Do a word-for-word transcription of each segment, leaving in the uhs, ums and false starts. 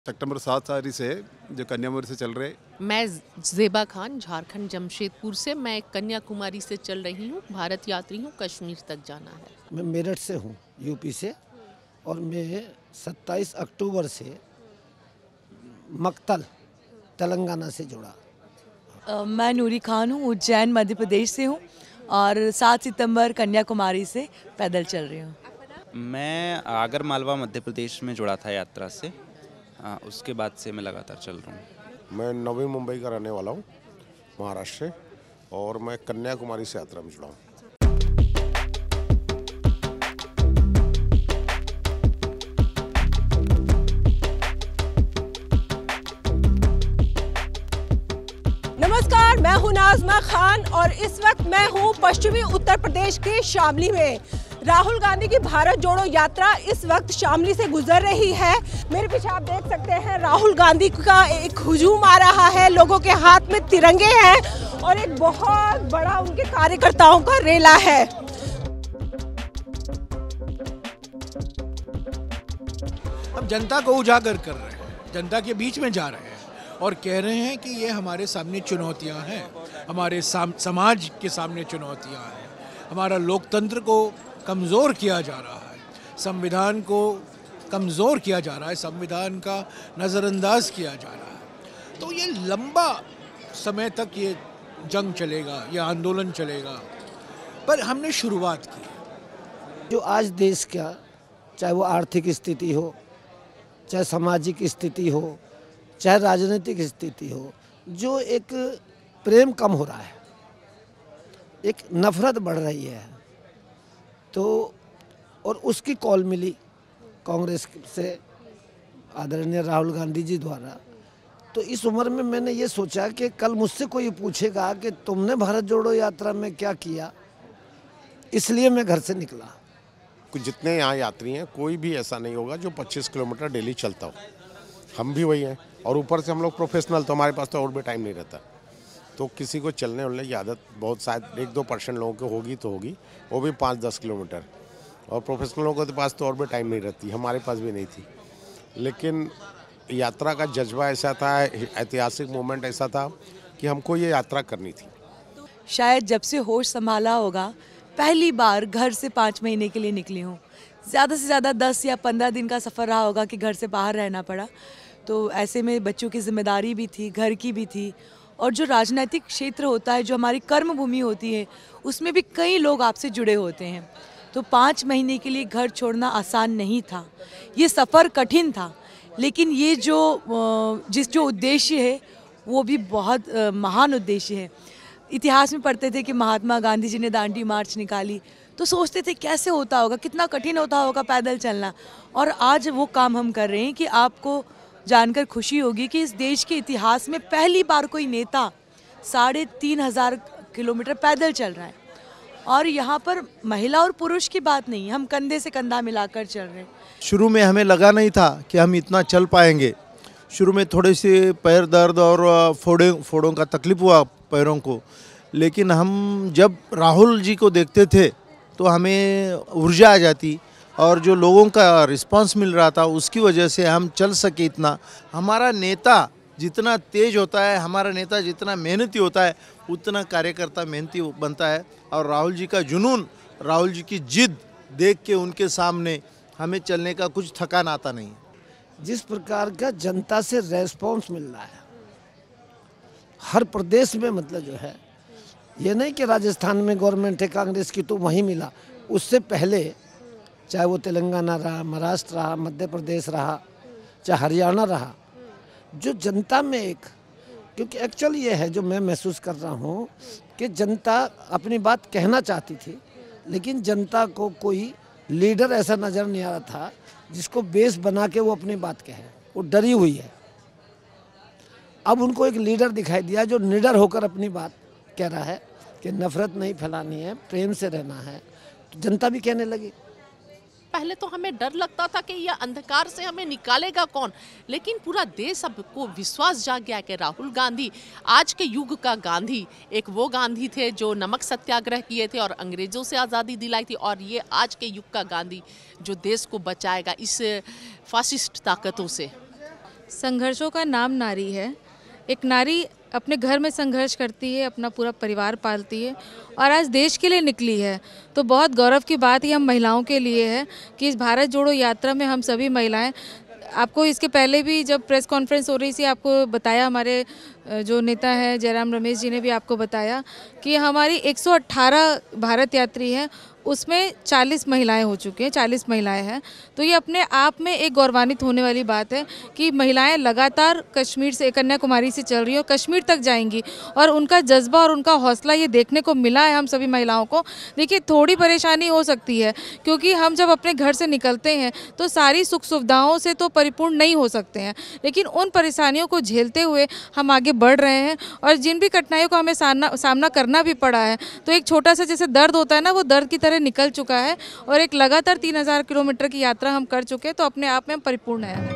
सितंबर सात तारीख से जो कन्याकुमारी से चल रहे। मैं ज़ेबा खान झारखंड जमशेदपुर से, मैं कन्याकुमारी से चल रही हूँ। भारत यात्री हूँ, कश्मीर तक जाना है। मैं मेरठ से हूँ, यूपी से, और मैं सत्ताईस अक्टूबर से मक्तल तेलंगाना से जुड़ा। uh, मैं नूरी खान हूँ, उज्जैन मध्य प्रदेश से हूँ और सात सितंबर कन्याकुमारी से पैदल चल रही हूँ। मैं आगर मालवा मध्य प्रदेश में जुड़ा था यात्रा से, आ, उसके बाद से मैं लगातार चल रहा हूँ। मैं नवी मुंबई का रहने वाला हूँ, महाराष्ट्र से, और मैं कन्याकुमारी से यात्रा में जुड़ा हूँ। नमस्कार, मैं हूं नाज़मा खान और इस वक्त मैं हूं पश्चिमी उत्तर प्रदेश के शामली में। राहुल गांधी की भारत जोड़ो यात्रा इस वक्त शामली से गुजर रही है। मेरे पीछे आप देख सकते हैं राहुल गांधी का एक हुजूम आ रहा है, लोगों के हाथ में तिरंगे हैं और एक बहुत बड़ा उनके कार्यकर्ताओं का रेला है। अब जनता को उजागर कर रहे हैं, जनता के बीच में जा रहे हैं और कह रहे हैं कि ये हमारे सामने चुनौतियां हैं, हमारे साम, समाज के सामने चुनौतियां हैं, हमारा लोकतंत्र को कमज़ोर किया जा रहा है, संविधान को कमज़ोर किया जा रहा है, संविधान का नज़रअंदाज किया जा रहा है। तो ये लंबा समय तक ये जंग चलेगा, ये आंदोलन चलेगा, पर हमने शुरुआत की। जो आज देश का, चाहे वो आर्थिक स्थिति हो, चाहे सामाजिक स्थिति हो, चाहे राजनीतिक स्थिति हो, जो एक प्रेम कम हो रहा है, एक नफरत बढ़ रही है, तो और उसकी कॉल मिली कांग्रेस से आदरणीय राहुल गांधी जी द्वारा। तो इस उम्र में मैंने ये सोचा कि कल मुझसे कोई पूछेगा कि तुमने भारत जोड़ो यात्रा में क्या किया, इसलिए मैं घर से निकला। कुछ जितने यहाँ यात्री हैं, कोई भी ऐसा नहीं होगा जो पच्चीस किलोमीटर डेली चलता हो। हम भी वही हैं, और ऊपर से हम लोग प्रोफेशनल, तो हमारे पास तो और भी टाइम नहीं रहता। तो किसी को चलने उलने की आदत बहुत शायद एक दो परसेंट लोगों को होगी तो होगी, वो भी पाँच दस किलोमीटर, और प्रोफेशनल लोगों के पास तो और भी टाइम नहीं रहती, हमारे पास भी नहीं थी। लेकिन यात्रा का जज्बा ऐसा था, ऐतिहासिक मोमेंट ऐसा था कि हमको ये यात्रा करनी थी। शायद जब से होश संभाला होगा, पहली बार घर से पाँच महीने के लिए निकली हूँ। ज़्यादा से ज़्यादा दस या पंद्रह दिन का सफ़र रहा होगा कि घर से बाहर रहना पड़ा। तो ऐसे में बच्चों की जिम्मेदारी भी थी, घर की भी थी, और जो राजनीतिक क्षेत्र होता है, जो हमारी कर्म भूमि होती है, उसमें भी कई लोग आपसे जुड़े होते हैं। तो पाँच महीने के लिए घर छोड़ना आसान नहीं था, ये सफ़र कठिन था, लेकिन ये जो जिस जो उद्देश्य है वो भी बहुत महान उद्देश्य है। इतिहास में पढ़ते थे कि महात्मा गांधी जी ने दांडी मार्च निकाली, तो सोचते थे कैसे होता होगा, कितना कठिन होता होगा पैदल चलना, और आज वो काम हम कर रहे हैं कि आपको जानकर खुशी होगी कि इस देश के इतिहास में पहली बार कोई नेता साढ़े तीन हज़ार किलोमीटर पैदल चल रहा है। और यहाँ पर महिला और पुरुष की बात नहीं, हम कंधे से कंधा मिलाकर चल रहे हैं। शुरू में हमें लगा नहीं था कि हम इतना चल पाएंगे। शुरू में थोड़े से पैर दर्द और फोड़े फोड़ों का तकलीफ हुआ पैरों को, लेकिन हम जब राहुल जी को देखते थे तो हमें ऊर्जा आ जाती, और जो लोगों का रिस्पांस मिल रहा था उसकी वजह से हम चल सके इतना। हमारा नेता जितना तेज होता है, हमारा नेता जितना मेहनती होता है, उतना कार्यकर्ता मेहनती बनता है। और राहुल जी का जुनून, राहुल जी की जिद देख के उनके सामने हमें चलने का कुछ थकान आता नहीं। जिस प्रकार का जनता से रेस्पॉन्स मिल रहा है हर प्रदेश में, मतलब जो है, ये नहीं कि राजस्थान में गवर्नमेंट है कांग्रेस की तो वहीं मिला, उससे पहले चाहे वो तेलंगाना रहा, महाराष्ट्र रहा, मध्य प्रदेश रहा, चाहे हरियाणा रहा, जो जनता में एक, क्योंकि एक्चुअल ये है जो मैं महसूस कर रहा हूँ कि जनता अपनी बात कहना चाहती थी, लेकिन जनता को कोई लीडर ऐसा नज़र नहीं आ रहा था जिसको बेस बना के वो अपनी बात कहे। वो डरी हुई है। अब उनको एक लीडर दिखाई दिया जो निडर होकर अपनी बात कह रहा है कि नफरत नहीं फैलानी है, प्रेम से रहना है। तो जनता भी कहने लगी। पहले तो हमें डर लगता था कि यह अंधकार से हमें निकालेगा कौन, लेकिन पूरा देश अब को विश्वास जाग गया कि राहुल गांधी आज के युग का गांधी, एक वो गांधी थे जो नमक सत्याग्रह किए थे और अंग्रेजों से आज़ादी दिलाई थी, और ये आज के युग का गांधी जो देश को बचाएगा इस फासिस्ट ताकतों से। संघर्षों का नाम नारी है। एक नारी अपने घर में संघर्ष करती है, अपना पूरा परिवार पालती है और आज देश के लिए निकली है। तो बहुत गौरव की बात ही हम महिलाओं के लिए है कि इस भारत जोड़ो यात्रा में हम सभी महिलाएं, आपको इसके पहले भी जब प्रेस कॉन्फ्रेंस हो रही थी आपको बताया, हमारे जो नेता हैं जयराम रमेश जी ने भी आपको बताया कि हमारी एक सौ अठारह भारत यात्री हैं, उसमें चालीस महिलाएं हो चुकी हैं, चालीस महिलाएं हैं। तो ये अपने आप में एक गौरवान्वित होने वाली बात है कि महिलाएं लगातार कश्मीर से, कन्याकुमारी से चल रही है और कश्मीर तक जाएंगी और उनका जज्बा और उनका हौसला ये देखने को मिला है हम सभी महिलाओं को। देखिए थोड़ी परेशानी हो सकती है क्योंकि हम जब अपने घर से निकलते हैं तो सारी सुख सुविधाओं से तो परिपूर्ण नहीं हो सकते हैं, लेकिन उन परेशानियों को झेलते हुए हम आगे बढ़ रहे हैं और जिन भी कठिनाइयों का हमें सामना सामना करना भी पड़ा है तो एक छोटा सा जैसे दर्द होता है ना, वो दर्द की तरह निकल चुका है और एक लगातार तीन हजार किलोमीटर की यात्रा हम कर चुके हैं, तो अपने आप में हम परिपूर्ण हैं।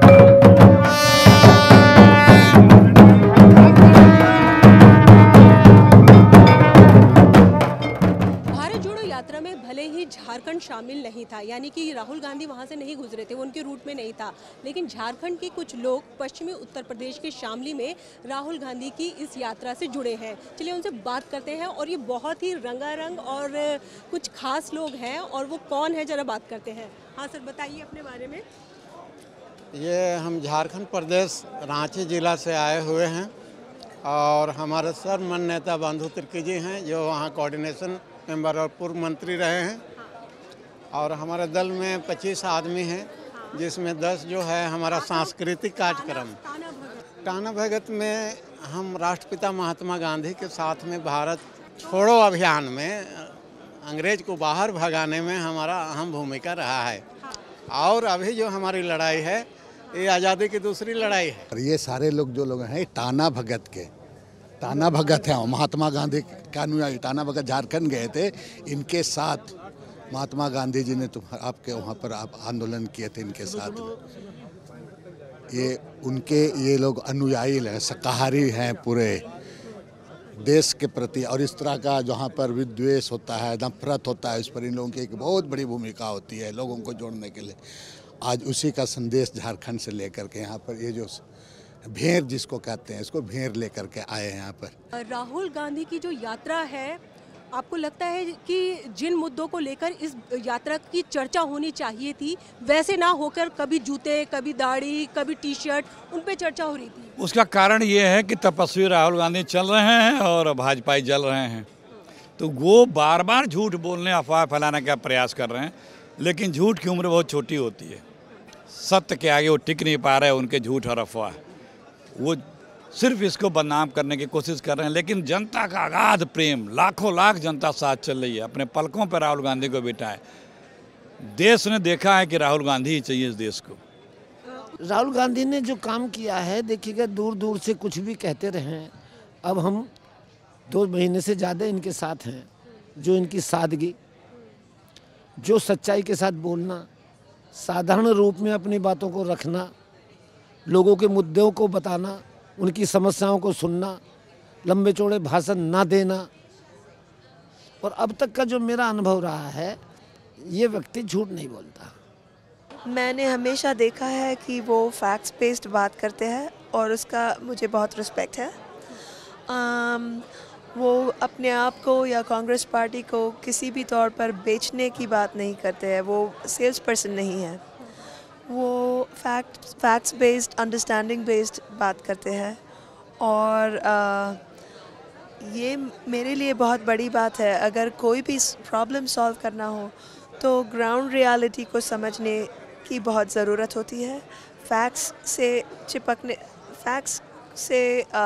भारत जोड़ो यात्रा में भले ही झारखंड शामिल नहीं था, यानी कि राहुल गांधी वहां से नहीं गुजरे थे, वो उनके रूट में नहीं था, लेकिन झारखंड के कुछ लोग पश्चिमी उत्तर प्रदेश के शामली में राहुल गांधी की इस यात्रा से जुड़े हैं। चलिए उनसे बात करते हैं और ये बहुत ही रंगारंग और कुछ खास लोग हैं और वो कौन है जरा बात करते हैं। हाँ सर, बताइए अपने बारे में। ये हम झारखंड प्रदेश रांची जिला से आए हुए हैं और हमारे सर्वमान्य नेता बंधु तिर्की जी हैं जो वहाँ कोऑर्डिनेशन मेंबर और पूर्व मंत्री रहे हैं, और हमारे दल में पच्चीस आदमी हैं जिसमें दस जो है हमारा सांस्कृतिक कार्यक्रम। टाना भगत में हम राष्ट्रपिता महात्मा गांधी के साथ में भारत छोड़ो अभियान में अंग्रेज को बाहर भगाने में हमारा अहम भूमिका रहा है, और अभी जो हमारी लड़ाई है ये आज़ादी की दूसरी लड़ाई है। और ये सारे लोग जो लोग हैं टाना भगत के टाना भगत हैं, महात्मा गांधी का अनुयायी। टाना भगत झारखंड गए थे, इनके साथ महात्मा गांधी जी ने तुम आपके वहाँ पर आप आंदोलन किए थे इनके साथ। ये उनके ये लोग अनुयायी हैं, शाकाहारी हैं पूरे देश के प्रति, और इस तरह का जहाँ पर विद्वेष होता है, नफरत होता है, इस पर इन लोगों की एक बहुत बड़ी भूमिका होती है लोगों को जोड़ने के लिए। आज उसी का संदेश झारखंड से लेकर के यहाँ पर ये जो भेड़ जिसको कहते हैं, इसको भेड़ लेकर के आए हैं यहाँ पर। राहुल गांधी की जो यात्रा है, आपको लगता है कि जिन मुद्दों को लेकर इस यात्रा की चर्चा होनी चाहिए थी वैसे ना होकर कभी जूते, कभी दाढ़ी, कभी टी शर्ट, उन पे चर्चा हो रही थी? उसका कारण ये है कि तपस्वी राहुल गांधी चल रहे हैं और भाजपाई जल रहे हैं, तो वो बार बार झूठ बोलने, अफवाह फैलाने का प्रयास कर रहे हैं, लेकिन झूठ की उम्र बहुत छोटी होती है। सत्य के आगे वो टिक नहीं पा रहे हैं, उनके झूठ और अफवाह, वो सिर्फ इसको बदनाम करने की कोशिश कर रहे हैं। लेकिन जनता का अगाध प्रेम, लाखों लाख जनता साथ चल रही है, अपने पलकों पर राहुल गांधी को बिठाए। देश ने देखा है कि राहुल गांधी ही चाहिए इस देश को। राहुल गांधी ने जो काम किया है, देखिएगा दूर दूर से कुछ भी कहते रहे, अब हम दो महीने से ज़्यादा इनके साथ हैं। जो इनकी सादगी, जो सच्चाई के साथ बोलना, साधारण रूप में अपनी बातों को रखना, लोगों के मुद्दों को बताना, उनकी समस्याओं को सुनना, लंबे चौड़े भाषण ना देना, और अब तक का जो मेरा अनुभव रहा है, ये व्यक्ति झूठ नहीं बोलता। मैंने हमेशा देखा है कि वो फैक्ट्स बेस्ड बात करते हैं और उसका मुझे बहुत रिस्पेक्ट है। आम, वो अपने आप को या कांग्रेस पार्टी को किसी भी तौर पर बेचने की बात नहीं करते हैं, वो सेल्स पर्सन नहीं है, वो fact facts based, understanding based बात करते हैं। और आ, ये मेरे लिए बहुत बड़ी बात है। अगर कोई भी प्रॉब्लम सॉल्व करना हो तो ग्राउंड रियलिटी को समझने की बहुत ज़रूरत होती है, फैक्ट्स से चिपकने, फैक्ट्स से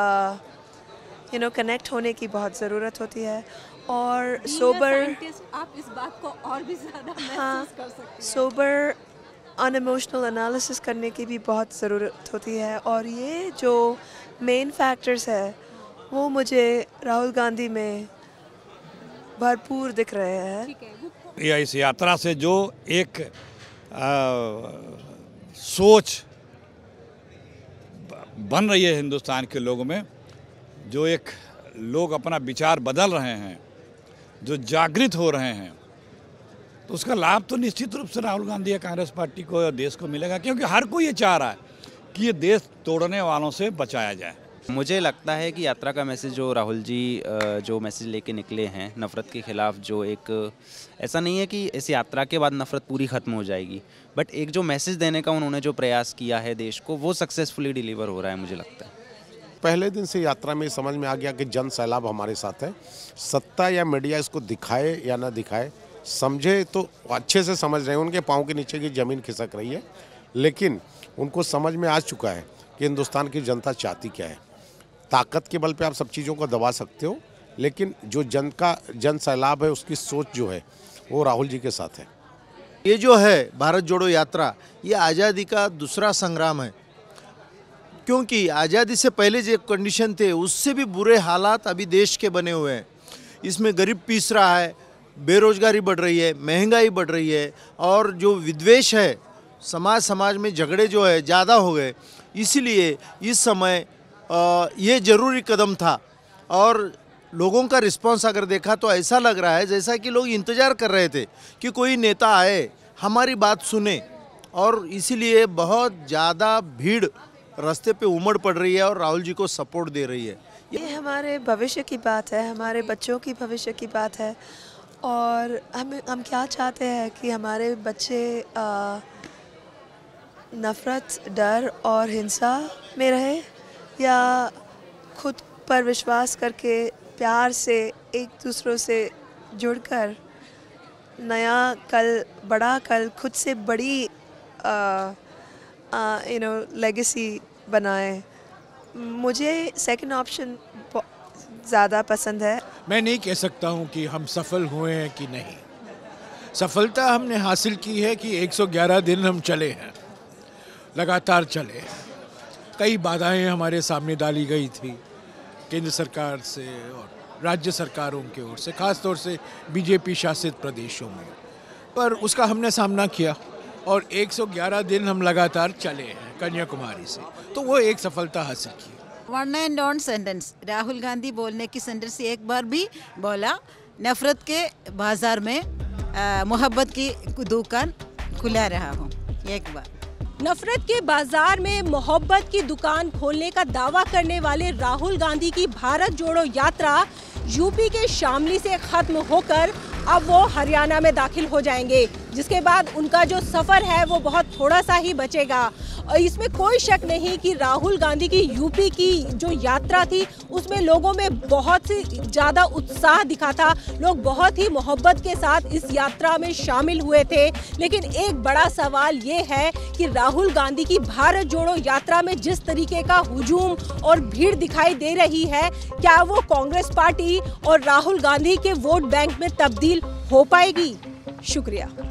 यू नो कनेक्ट होने की बहुत ज़रूरत होती है। और सोबर, आप इस बात को और भी ज़्यादा हाँ, महसूस कर सकते हैं। सोबर अनइमोशनल एनालिसिस करने की भी बहुत ज़रूरत होती है, और ये जो मेन फैक्टर्स है वो मुझे राहुल गांधी में भरपूर दिख रहे हैं। या इस यात्रा से जो एक आ, सोच बन रही है हिंदुस्तान के लोगों में, जो एक लोग अपना विचार बदल रहे हैं, जो जागृत हो रहे हैं, तो उसका लाभ तो निश्चित रूप से राहुल गांधी या कांग्रेस पार्टी को या देश को मिलेगा, क्योंकि हर कोई ये चाह रहा है कि ये देश तोड़ने वालों से बचाया जाए। मुझे लगता है कि यात्रा का मैसेज जो राहुल जी जो मैसेज लेके निकले हैं नफ़रत के ख़िलाफ़, जो एक ऐसा नहीं है कि इस यात्रा के बाद नफ़रत पूरी ख़त्म हो जाएगी, बट एक जो मैसेज देने का उन्होंने जो प्रयास किया है देश को, वो सक्सेसफुली डिलीवर हो रहा है मुझे लगता है। पहले दिन से यात्रा में समझ में आ गया कि जन सैलाब हमारे साथ है। सत्ता या मीडिया इसको दिखाए या ना दिखाए, समझे तो अच्छे से समझ रहे हैं, उनके पाँव के नीचे की ज़मीन खिसक रही है, लेकिन उनको समझ में आ चुका है कि हिंदुस्तान की जनता चाहती क्या है। ताकत के बल पे आप सब चीज़ों को दबा सकते हो, लेकिन जो जन का जन सैलाब है उसकी सोच जो है वो राहुल जी के साथ है। ये जो है भारत जोड़ो यात्रा, ये आज़ादी का दूसरा संग्राम है, क्योंकि आज़ादी से पहले जो कंडीशन थे उससे भी बुरे हालात अभी देश के बने हुए हैं। इसमें गरीब पीस रहा है, बेरोजगारी बढ़ रही है, महंगाई बढ़ रही है, और जो विद्वेष है, समाज समाज में झगड़े जो है ज़्यादा हो गए। इसीलिए इस समय ये ज़रूरी कदम था, और लोगों का रिस्पांस अगर देखा तो ऐसा लग रहा है जैसा कि लोग इंतज़ार कर रहे थे कि कोई नेता आए, हमारी बात सुने, और इसीलिए बहुत ज़्यादा भीड़ रास्ते पे उमड़ पड़ रही है और राहुल जी को सपोर्ट दे रही है। ये हमारे भविष्य की बात है, हमारे बच्चों की भविष्य की बात है, और हम हम क्या चाहते हैं कि हमारे बच्चे आ, नफ़रत, डर और हिंसा में रहे, या खुद पर विश्वास करके प्यार से एक दूसरों से जुड़कर नया कल, बड़ा कल, खुद से बड़ी यू नो लेगेसी बनाए। मुझे सेकंड ऑप्शन ज़्यादा पसंद है। मैं नहीं कह सकता हूँ कि हम सफल हुए हैं कि नहीं। सफलता हमने हासिल की है कि एक सौ ग्यारह दिन हम चले हैं, लगातार चले हैं। कई बाधाएं हमारे सामने डाली गई थी केंद्र सरकार से और राज्य सरकारों की ओर से, खास तौर से बीजेपी शासित प्रदेशों में, पर उसका हमने सामना किया और एक सौ ग्यारह दिन हम लगातार चले हैं कन्याकुमारी से, तो वो एक सफलता हासिल की। One and on sentence, Rahul Gandhi बोलने की सेंटेंस एक बार भी बोला, नफरत के बाजार में मोहब्बत की दुकान खुला रहा हूँ। एक बार नफरत के बाजार में मोहब्बत की दुकान खोलने का दावा करने वाले राहुल गांधी की भारत जोड़ो यात्रा यूपी के शामली से खत्म होकर अब वो हरियाणा में दाखिल हो जाएंगे, जिसके बाद उनका जो सफ़र है वो बहुत थोड़ा सा ही बचेगा। और इसमें कोई शक नहीं कि राहुल गांधी की यूपी की जो यात्रा थी उसमें लोगों में बहुत ही ज़्यादा उत्साह दिखा था, लोग बहुत ही मोहब्बत के साथ इस यात्रा में शामिल हुए थे। लेकिन एक बड़ा सवाल ये है कि राहुल गांधी की भारत जोड़ो यात्रा में जिस तरीके का हुजूम और भीड़ दिखाई दे रही है, क्या वो कांग्रेस पार्टी और राहुल गांधी के वोट बैंक में तब्दील हो पाएगी? शुक्रिया।